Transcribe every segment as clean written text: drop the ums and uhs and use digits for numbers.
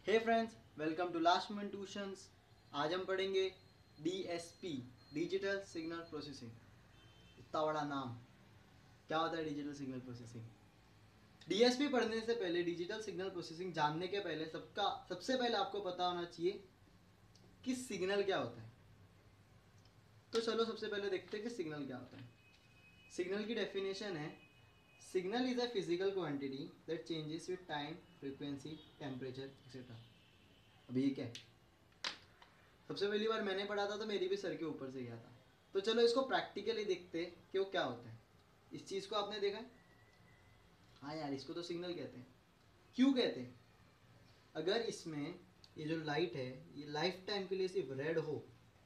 Hey friends, welcome to last moment tuitions. आज हम पढ़ेंगे डीएसपी, डिजिटल सिग्नल प्रोसेसिंग। इतना बड़ा नाम, क्या होता है डिजिटल सिग्नल प्रोसेसिंग? डीएसपी पढ़ने से पहले, डिजिटल सिग्नल प्रोसेसिंग जानने के पहले सबसे पहले आपको पता होना चाहिए कि सिग्नल क्या होता है। तो चलो सबसे पहले देखते हैं कि सिग्नल क्या होता है। सिग्नल की डेफिनेशन है, signal is a physical quantity that changes with time, frequency, temperature etcetera. अभी ये क्या है? सबसे पहली बार मैंने पढ़ा था तो मेरी भी सर के ऊपर से गया था। तो चलो इसको प्रैक्टिकली देखते कि वो क्या होता है। इस चीज़ को आपने देखा है? हाँ यार, इसको तो सिग्नल कहते हैं। क्यों कहते हैं? अगर इसमें ये जो लाइट है ये लाइफ टाइम के लिए सिर्फ रेड हो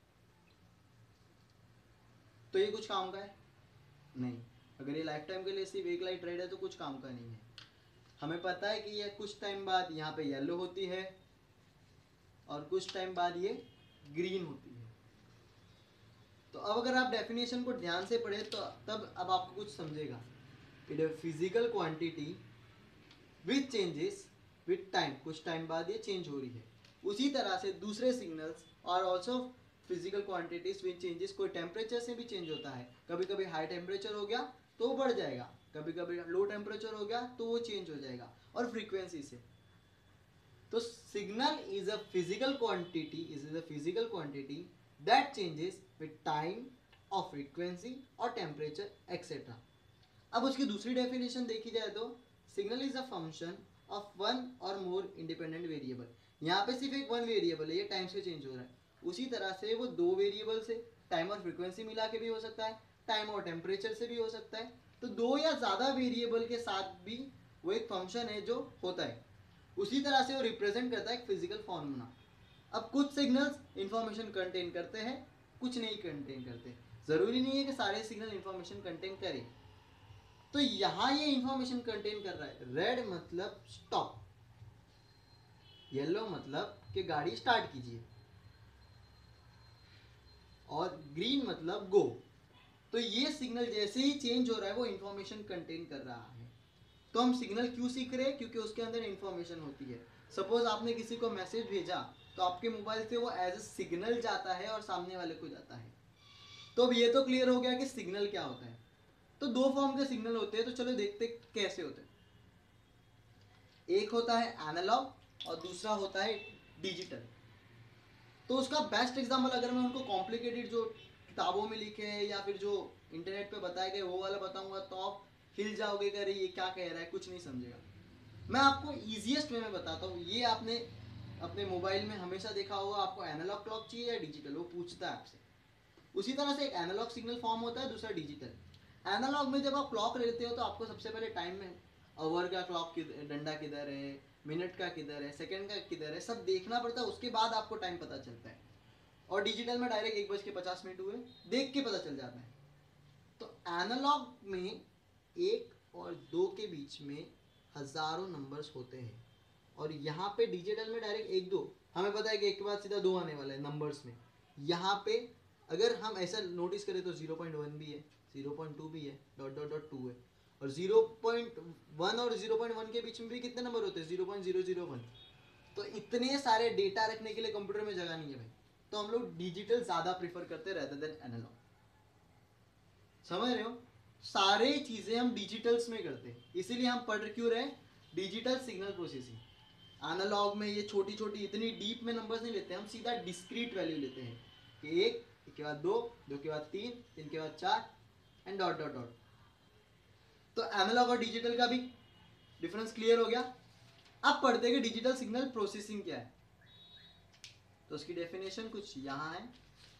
तो ये कुछ काम का है? नहीं। अगर ये लाइफ टाइम के लिए सिर्फ एक लाइट रेड है तो कुछ काम का नहीं है। हमें पता है कि ये कुछ टाइम बाद यहाँ पे येलो होती है और कुछ टाइम बाद ये ग्रीन होती है। तो अब अगर आप डेफिनेशन को ध्यान से पढ़े तो तब अब आपको कुछ समझेगा। It a physical quantity which changes with time, कुछ टाइम बाद ये चेंज हो रही है। उसी तरह से दूसरे सिग्नल्स और also physical quantities which changes, कोई टेम्परेचर से भी चेंज होता है। कभी कभी हाई टेम्परेचर हो गया तो वो बढ़ जाएगा, कभी कभी लो टेम्परेचर हो गया तो वो चेंज हो जाएगा, और फ्रीक्वेंसी से। तो signal is a physical quantity that changes with time और फ्रीक्वेंसी और टेम्परेचर एक्सेट्रा। अब उसकी दूसरी डेफिनेशन देखी जाए तो signal is a function of one और मोर इंडिपेंडेंट वेरिएबल। यहाँ पे सिर्फ एक वन वेरिएबल है, ये टाइम से चेंज हो रहा है। उसी तरह से वो दो वेरिएबल से, टाइम और फ्रीक्वेंसी मिला के भी हो सकता है, टाइम और टेम्परेचर से भी हो सकता है। तो दो या ज़्यादा वेरिएबल के साथ भी वो एक फंक्शन है जो होता है। उसी तरह से वो रिप्रेजेंट करता है एक फिजिकल फॉर्मूला। अब कुछ सिग्नल्स इंफॉर्मेशन कंटेन करते हैं, कुछ नहीं कंटेन करते। ज़रूरी नहीं है कि सारे सिग्नल इंफॉर्मेशन कंटेन करें। तो यहां ये इंफॉर्मेशन कंटेन कर रहा है। रेड मतलब स्टॉप, येलो मतलब कि गाड़ी स्टार्ट कीजिए, और ग्रीन मतलब गो। तो ये सिग्नल जैसे ही चेंज हो रहा है वो इंफॉर्मेशन कंटेन कर रहा है। तो हम सिग्नल क्यों सीख रहे हैं? क्योंकि उसके अंदर इंफॉर्मेशन होती है। सपोज आपने किसी को मैसेज भेजा तो आपके मोबाइल से वो एज ए सिग्नल जाता है और सामने वाले को जाता है। तो अब ये तो क्लियर हो गया कि सिग्नल क्या होता है। तो दो फॉर्म के सिग्नल होते हैं, तो चलो देखते कैसे होते हैं। एक होता है एनालॉग और दूसरा होता है डिजिटल। तो उसका बेस्ट एग्जांपल अगर मैं उनको कॉम्प्लिकेटेड जो किताबों में लिखे हैं या फिर जो इंटरनेट पे बताए गए वो वाला बताऊंगा तो आप हिल जाओगे कि अरे ये क्या कह रहा है, कुछ नहीं समझेगा। मैं आपको ईजिएस्ट वे में बताता हूँ। ये आपने अपने मोबाइल में हमेशा देखा होगा, आपको एनालॉग क्लॉक चाहिए या डिजिटल, वो पूछता है आपसे। उसी तरह से एक एनालॉग सिग्नल फॉर्म होता है, दूसरा डिजिटल। एनालॉग में जब आप क्लॉक लेते हो तो आपको सबसे पहले टाइम में आवर का क्लॉक डंडा किधर है, मिनट का किधर है, सेकंड का किधर है, सब देखना पड़ता है। उसके बाद आपको टाइम पता चलता है। और डिजिटल में डायरेक्ट 1:50 हुए देख के पता चल जाता है। तो एनालॉग में एक और दो के बीच में हजारों नंबर्स होते हैं, और यहाँ पे डिजिटल में डायरेक्ट एक दो, हमें पता है कि एक के बाद सीधा दो आने वाला है नंबर्स में। यहाँ पे अगर हम ऐसा नोटिस करें तो 0.1 भी है, 0.2 भी है, डॉट डॉट डॉट 2 है, और 0.1 और 0.1 के बीच में भी कितने नंबर होते हैं? 0.001। तो इतने सारे डेटा रखने के लिए कंप्यूटर में जगह नहीं है भाई। तो हम लोग डिजिटल ज़्यादा प्रीफर करते हैं रेदर देन एनालॉग। समझ रहे हो? सारे चीज़ें हम डिजिटल्स में करते हैं, इसीलिए हम पढ़ क्यों रहे? Digital signal processing. एनालॉग में ये छोटी छोटी इतनी डीप में नंबर्स नहीं लेते, हम सीधा डिस्क्रीट वैल्यू लेते हैं कि एक के बाद दो, दो के बाद तीन, तीन के बाद चार, एंड डॉट डॉट डॉट। तो एनालॉग और डिजिटल का भी डिफरेंस क्लियर हो गया। अब पढ़ते हैं कि डिजिटल सिग्नल प्रोसेसिंग क्या है। तो उसकी डेफिनेशन कुछ यहाँ है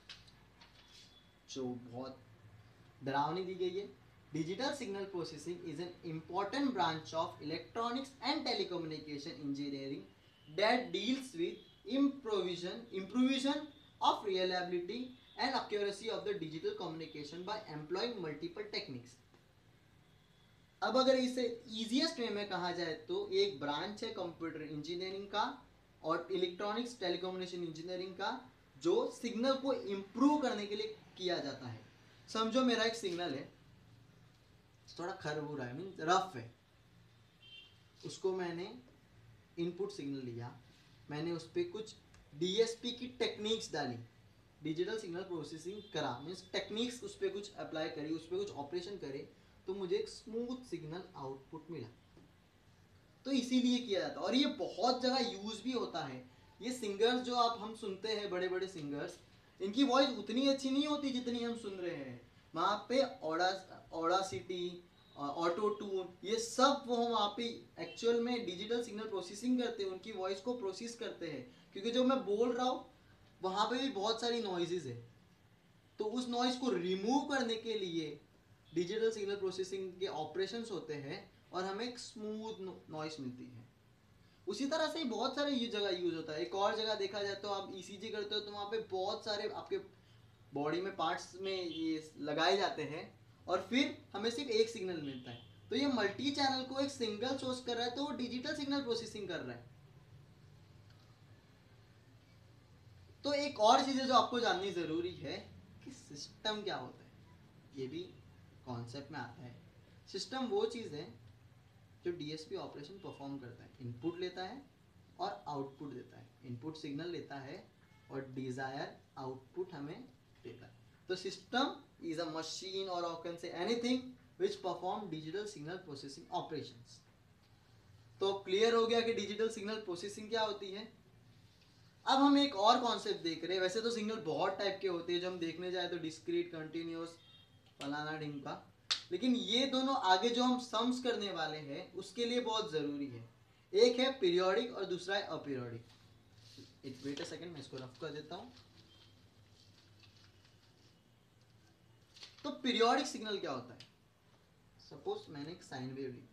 जो बहुत डरावनी दी गई है। Digital signal processing is an important branch of electronics and telecommunication engineering that deals with improvisation of reliability and accuracy of the digital communication by employing multiple techniques. अब अगर इसे इजीएस्ट वे में कहा जाए तो एक ब्रांच है computer engineering का और इलेक्ट्रॉनिक्स टेलीकम्युनिकेशन इंजीनियरिंग का, जो सिग्नल को इम्प्रूव करने के लिए किया जाता है। समझो मेरा एक सिग्नल है, थोड़ा खरबूरा है, मीन रफ है। उसको मैंने इनपुट सिग्नल लिया, मैंने उस पर कुछ डीएसपी की टेक्निक्स डाली, डिजिटल सिग्नल प्रोसेसिंग करा, मीन्स टेक्निक्स उस पर कुछ अप्लाई करी, उस पर कुछ ऑपरेशन करे, तो मुझे एक स्मूथ सिग्नल आउटपुट मिला। तो इसीलिए किया जाता है और ये बहुत जगह यूज भी होता है। ये सिंगर्स जो आप हम सुनते हैं, बड़े बड़े सिंगर्स, इनकी वॉइस उतनी अच्छी नहीं होती जितनी हम सुन रहे हैं। वहाँ पे ऑडासिटी, ऑटो ट्यून, ये सब वो वहाँ पे एक्चुअल में डिजिटल सिग्नल प्रोसेसिंग करते हैं, उनकी वॉइस को प्रोसेस करते हैं। क्योंकि जो मैं बोल रहा हूँ वहाँ पे भी बहुत सारी नॉइजेज है, तो उस नॉइज को रिमूव करने के लिए डिजिटल सिग्नल प्रोसेसिंग के ऑपरेशंस होते हैं और हमें एक स्मूथ नॉइस मिलती है। उसी तरह से बहुत सारे ये जगह यूज होता है। एक और जगह देखा जाए तो आप ईसीजी करते हो तो वहाँ पे बहुत सारे आपके बॉडी में पार्ट्स में ये लगाए जाते हैं और फिर हमें सिर्फ एक सिग्नल मिलता है। तो ये मल्टी चैनल को एक सिंगल सोर्स कर रहा है, तो वो डिजिटल सिग्नल प्रोसेसिंग कर रहा है। तो एक और चीज़ है जो आपको जाननी ज़रूरी है कि सिस्टम क्या होता है, ये भी कॉन्सेप्ट में आता है। सिस्टम वो चीज़ है जो डीएसपी ऑपरेशन परफॉर्म करता है, इनपुट लेता है और आउटपुट देता है, इनपुट सिग्नल लेता है और डिजायर आउटपुट हमें देता है। तो सिस्टम इज अ मशीन और कैन से anything which perform digital signal processing operations. तो क्लियर हो गया कि डिजिटल सिग्नल प्रोसेसिंग क्या होती है। अब हम एक और कॉन्सेप्ट देख रहे हैं। वैसे तो सिग्नल बहुत टाइप के होते हैं, जो हम देखने जाए तो डिस्क्रीट, कंटिन्यूस, फलाना ढिमका, लेकिन ये दोनों आगे जो हम सम्स करने वाले हैं उसके लिए बहुत जरूरी है। एक है पीरियोडिक और दूसरा है aperiodic. It wait a second, मैं इसको रफ कर देता हूं। तो पीरियोडिक सिग्नल क्या होता है? सपोज मैंने एक साइन वेव ली,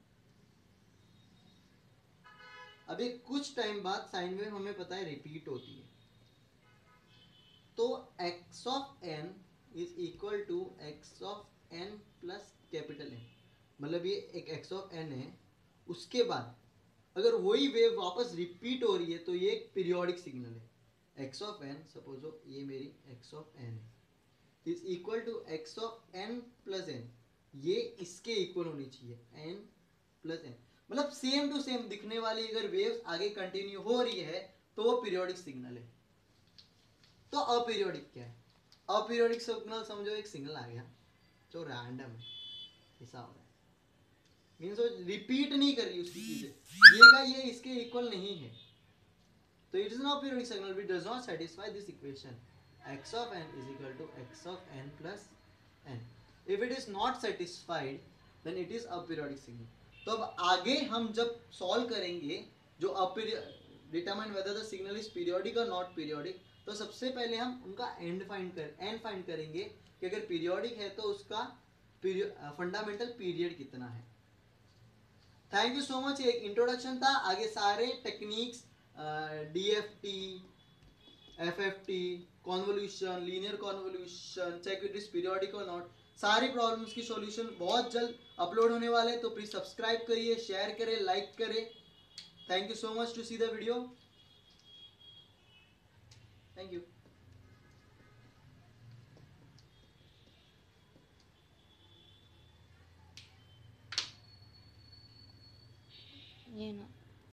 अब एक कुछ टाइम बाद साइन वेव हमें पता है रिपीट होती है, तो x of n is equal to x of n plus capital N। मतलब ये एक x ऑफ n है, उसके बाद अगर वही वेव वापस रिपीट हो रही है तो ये एक पीरियोडिक सिग्नल है। x ऑफ n, सपोज हो ये मेरी x ऑफ n है, is equal to x of n plus n, ये इसके इक्वल होनी चाहिए n प्लस n। मतलब सेम टू सेम दिखने वाली अगर वेव्स आगे कंटिन्यू हो रही है तो वो पीरियोडिक सिग्नल है। तो अपीरियोडिक क्या है? अपीरियोडिक सिग्नल समझो एक सिग्नल आ गया जो रैंडम है, ऐसा हो रहा है, मीन्स वो रिपीट नहीं कर रही उसकी चीजें, ये का ये इसके इक्वल नहीं है, तो it is not aperiodic signal which does not satisfy this equation x of n is equal to x of n plus n। if it is not satisfied then it is aperiodic signal। तो अब आगे हम जब solve करेंगे जो determine whether the signal is periodic और not periodic, तो सबसे पहले हम उनका एंड फाइंड करेंगे कि अगर पीरियोडिक है तो उसका फंडामेंटल पीरियड कितना है। Thank you so much. एक इंट्रोडक्शन था, आगे सारे techniques, DFT, FFT, convolution, linear convolution, check it is periodic और नॉट, सारी प्रॉब्लम्स की सॉल्यूशन बहुत जल्द अपलोड होने वाले हैं। तो प्लीज सब्सक्राइब करिए, शेयर करें, लाइक करें। Thank you so much to see the video. Thank you. ये ना